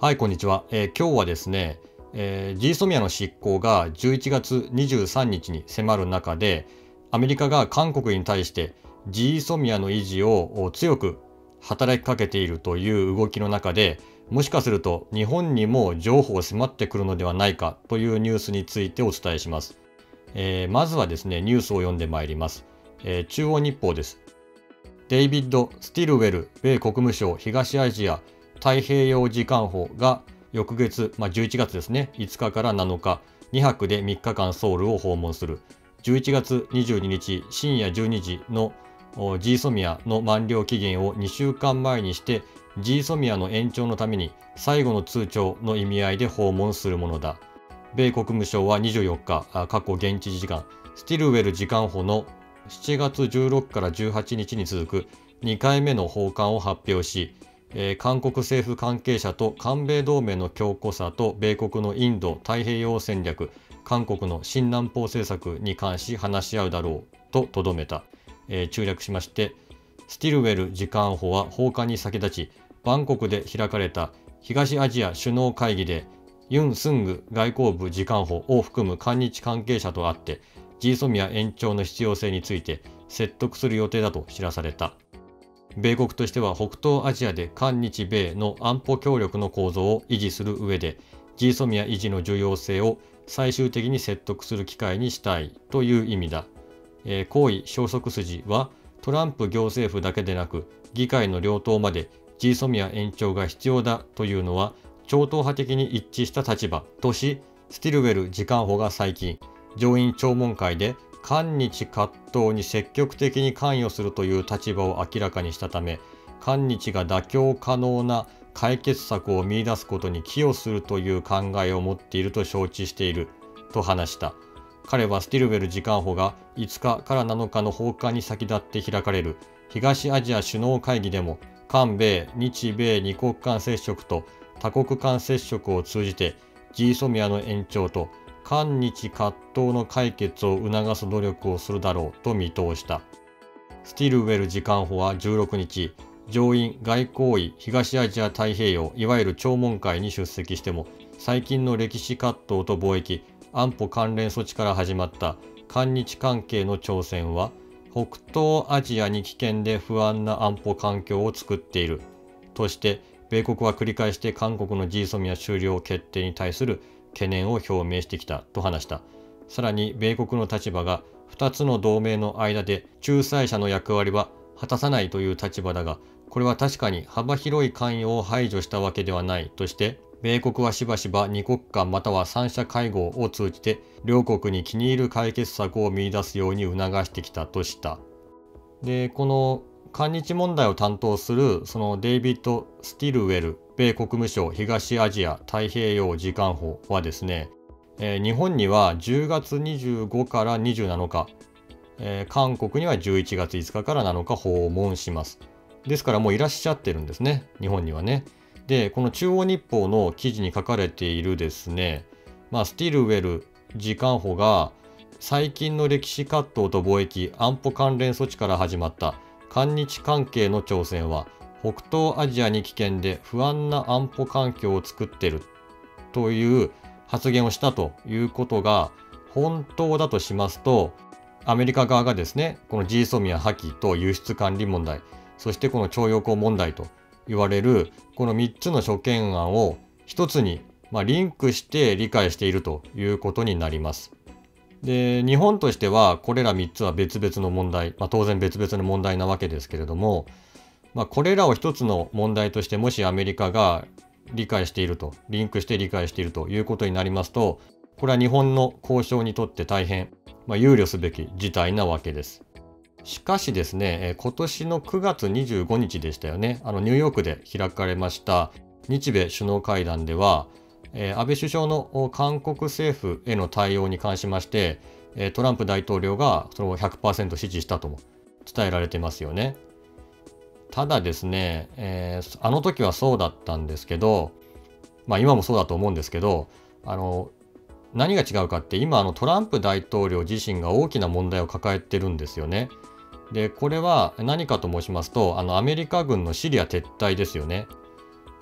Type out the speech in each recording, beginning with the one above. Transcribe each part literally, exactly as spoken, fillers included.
はい、こんにちは。えー今日はですね、えー、ジーソミアの執行がじゅういちがつにじゅうさんにちに迫る中で、アメリカが韓国に対してジーソミアの維持を強く働きかけているという動きの中で、もしかすると日本にも譲歩を迫ってくるのではないかというニュースについてお伝えします。えーまずはですね、ニュースを読んでまいります。えー中央日報です。デイビッド・スティルウェル米国務省東アジア太平洋次官補が翌月、まあ、じゅういちがつですね、いつかからなのか、にはくでみっかかんソウルを訪問する。じゅういちがつにじゅうににち深夜じゅうにじのジーソミアの満了期限をにしゅうかんまえにして、ジーソミアの延長のために最後の通帳の意味合いで訪問するものだ。米国務省はにじゅうよっか、過去現地時間、スティルウェル次官補のしちがつじゅうろくからじゅうはちにちに続くにかいめの訪韓を発表し、えー韓国政府関係者と韓米同盟の強固さと米国のインド太平洋戦略、韓国の新南方政策に関し話し合うだろうととどめた。えー中略しまして、スティルウェル次官補は訪韓に先立ち、バンコクで開かれた東アジア首脳会議でユン・スング外交部次官補を含む韓日関係者と会って、ジーソミア延長の必要性について説得する予定だと知らされた。米国としては北東アジアで韓日米の安保協力の構造を維持する上で、ジーソミア維持の重要性を最終的に説得する機会にしたいという意味だ。えー、高位消息筋は、トランプ行政府だけでなく議会の両党までジーソミア延長が必要だというのは超党派的に一致した立場とし、スティルウェル次官補が最近上院聴聞会で韓日葛藤に積極的に関与するという立場を明らかにしたため、韓日が妥協可能な解決策を見出すことに寄与するという考えを持っていると承知していると話した。彼はスティルウェル次官補がいつかからなのかの訪韓に先立って開かれる東アジア首脳会議でも、韓米、日米二国間接触と多国間接触を通じてジーソミアの延長と韓日葛藤の解決を促す努力をするだろうと見通した。スティルウェル次官補はじゅうろくにち、上院外交委東アジア太平洋いわゆる聴聞会に出席しても、最近の歴史葛藤と貿易、安保関連措置から始まった韓日関係の挑戦は、北東アジアに危険で不安な安保環境を作っているとして、米国は繰り返して韓国のジーソミア終了決定に対する懸念を表明してきたと話した。さらに米国の立場がふたつの同盟の間で仲裁者の役割は果たさないという立場だが、これは確かに幅広い関与を排除したわけではないとして、米国はしばしば二国間または三者会合を通じて両国に気に入る解決策を見出すように促してきたとした。で、この韓日問題を担当するそのデイビッド・スティルウェル米国務省東アジア太平洋次官補はですね、えー日本にはじゅうがつにじゅうごからにじゅうなのか、えー韓国にはじゅういちがついつかからなのか訪問します。ですからもういらっしゃってるんですね、日本にはね。で、この中央日報の記事に書かれているですね、まあ、スティルウェル次官補が最近の歴史葛藤と貿易、安保関連措置から始まった韓日関係の挑戦は、北東アジアに危険で不安な安保環境を作っているという発言をしたということが本当だとしますと、アメリカ側がですね、このジーソミア破棄と輸出管理問題、そしてこの徴用工問題と言われるこのみっつの諸懸案を一つに、まあ、リンクして理解しているということになります。で、日本としてはこれらみっつは別々の問題、まあ、当然別々の問題なわけですけれども、まあ、これらを一つの問題としてもしアメリカが理解していると、リンクして理解しているということになりますと、これは日本の交渉にとって大変、まあ、憂慮すべき事態なわけです。しかしですね、えー今年のくがつにじゅうごにちでしたよね、あのニューヨークで開かれました日米首脳会談では、えー安倍首相の韓国政府への対応に関しまして、えートランプ大統領がそれを ひゃくパーセント 支持したとも伝えられてますよね。ただですね、えーあの時はそうだったんですけど、まあ今もそうだと思うんですけど、あの何が違うかって、今あのトランプ大統領自身が大きな問題を抱えてるんですよね。で、これは何かと申しますと、あのアメリカ軍のシリア撤退ですよね。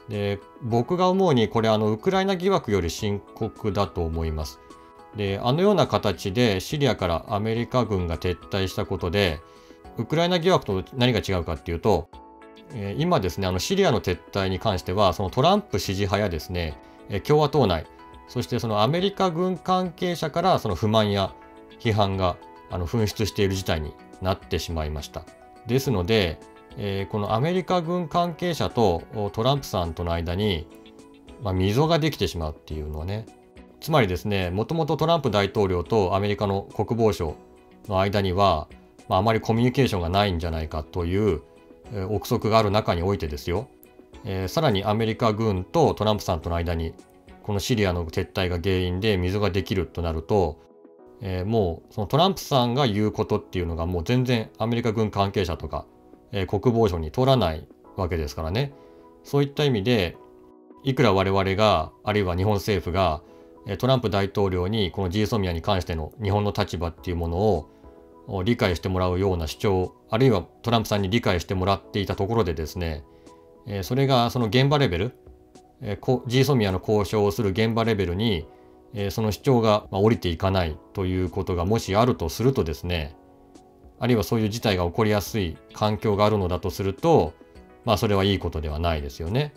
で、僕が思うにこれあのウクライナ疑惑より深刻だと思います。で、あのような形でシリアからアメリカ軍が撤退したことで、ウクライナ疑惑と何が違うかっていうと、えー今ですね、あのシリアの撤退に関しては、そのトランプ支持派やですね、えー共和党内、そしてそのアメリカ軍関係者からその不満や批判があの噴出している事態になってしまいました。ですので、えーこのアメリカ軍関係者とおトランプさんとの間に、まあ、溝ができてしまうっていうのはね、つまりですね、もともとトランプ大統領とアメリカの国防省の間には、まあ、あまりコミュニケーションがないんじゃないかというえー憶測がある中においてですよ、えーさらにアメリカ軍とトランプさんとの間にこのシリアの撤退が原因で溝ができるとなると、えーもうそのトランプさんが言うことっていうのがもう全然アメリカ軍関係者とか、えー国防省に通らないわけですからね。そういった意味でいくら我々があるいは日本政府がえートランプ大統領にこのジーソミアに関しての日本の立場っていうものをを理解してもらうような主張、あるいはトランプさんに理解してもらっていたところでですね、えーそれがその現場レベル、えーこ ジーソミアの交渉をする現場レベルに、えーその主張が、まあ、降りていかないということがもしあるとするとですね、あるいはそういう事態が起こりやすい環境があるのだとすると、まあそれはいいことではないですよね。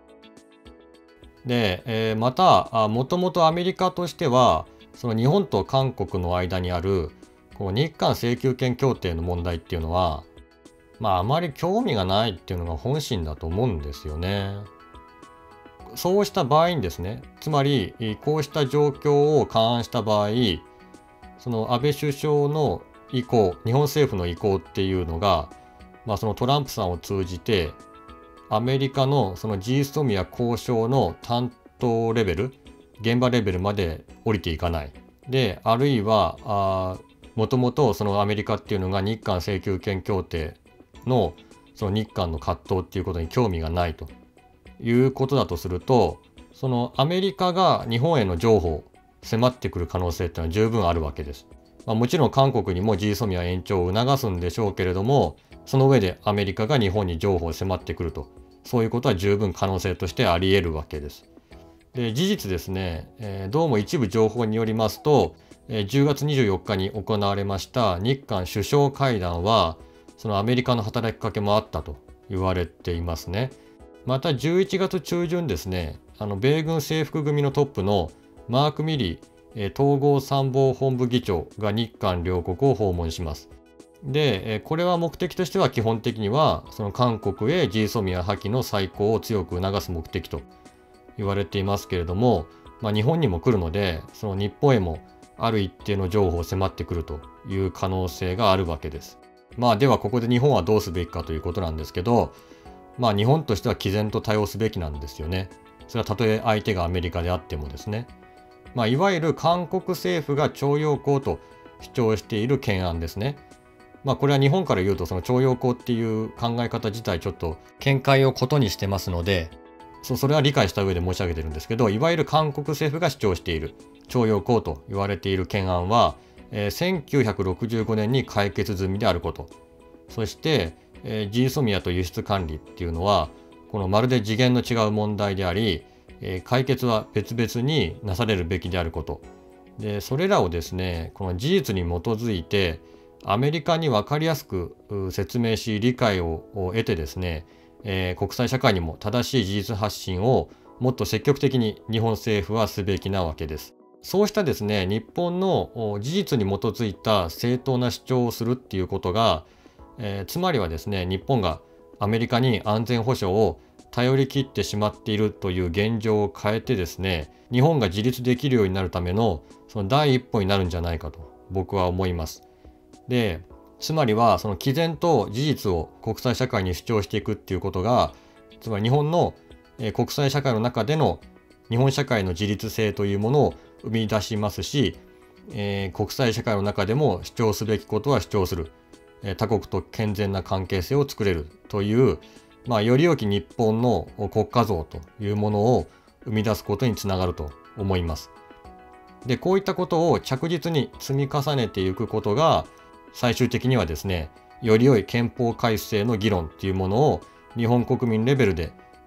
で、えーまた、もともとアメリカとしては、その日本と韓国の間にあるこう日韓請求権協定の問題っていうのは、まああまり興味がないっていうのが本心だと思うんですよね。そうした場合にですね、つまりこうした状況を勘案した場合、その安倍首相の意向、日本政府の意向っていうのが、まあそのトランプさんを通じて、アメリカのその ジーソミア交渉の担当レベル、現場レベルまで降りていかない。で、あるいは、あもともとそのアメリカっていうのが日韓請求権協定のその日韓の葛藤っていうことに興味がないということだとすると、そのアメリカが日本への譲歩を迫ってくる可能性っていうのは十分あるわけです。まあ、もちろん韓国にも ジーソミア延長を促すんでしょうけれども、その上でアメリカが日本に譲歩を迫ってくると、そういうことは十分可能性としてあり得るわけです。で、事実ですね、えーどうも一部情報によりますと、えーじゅうがつにじゅうよっかに行われました日韓首相会談は、そのアメリカの働きかけもあったと言われていますね。またじゅういちがつ中旬ですね、あの米軍制服組のトップのマーク・ミリー、えー統合参謀本部議長が日韓両国を訪問します。で、えーこれは目的としては基本的には、その韓国へ ジーソミア破棄の再考を強く促す目的と言われていますけれども、まあ、日本にも来るので、その日本へもある一定の譲歩を迫ってくるという可能性があるわけです。まあではここで日本はどうすべきかということなんですけど、まあ日本としては毅然と対応すべきなんですよね。それはたとえ相手がアメリカであってもですね。まあいわゆる韓国政府が徴用工と主張している懸案ですね。まあこれは日本から言うとその徴用工っていう考え方自体ちょっと見解をことにしてますので、そそれは理解した上で申し上げてるんですけど、いわゆる韓国政府が主張している徴用工と言われている懸案は、えーせんきゅうひゃくろくじゅうごねんに解決済みであること、そして、えー、ジーソミアと輸出管理っていうのはこのまるで次元の違う問題であり、えー解決は別々になされるべきであることで、それらをですね、この事実に基づいてアメリカに分かりやすくう説明し理解をを得てですね、えー国際社会にも正しい事実発信をもっと積極的に日本政府はすべきなわけです。そうしたですね、日本のお事実に基づいた正当な主張をするっていうことが、えーつまりはですね、日本がアメリカに安全保障を頼り切ってしまっているという現状を変えてですね、日本が自立できるようになるためのその第一歩になるんじゃないかと僕は思います。で、つまりはその毅然と事実を国際社会に主張していくっていうことが、つまり日本のえー国際社会の中での日本社会の自立性というものを生み出しますし、えー国際社会の中でも主張すべきことは主張する、えー他国と健全な関係性を作れるという、まあ、より良き日本の国家像というものを生み出すことにつながると思います。で、こういったことを着実に積み重ねていくことが、最終的にはですね、より良い憲法改正の議論っていうものを日本国民レベルで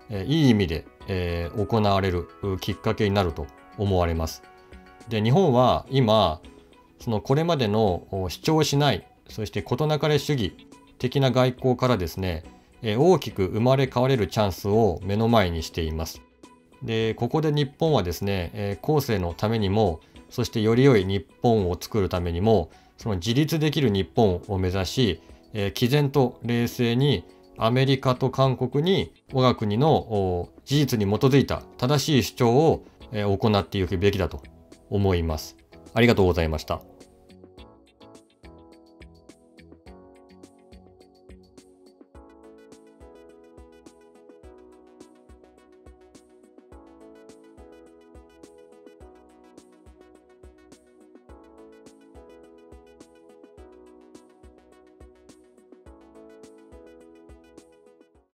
えいい意味で、えー、行われるきっかけになると思われます。で、日本は今そのこれまでの主張しない、そして事なかれ主義的な外交からですね、えー、大きく生まれ変われるチャンスを目の前にしています。で、ここで日本はですね、えー、後世のためにも、そしてより良い日本を作るためにも、その自立できる日本を目指し、えー、毅然と冷静にアメリカと韓国に我が国の事実に基づいた正しい主張を、えー、行っていくべきだと思います。ありがとうございました。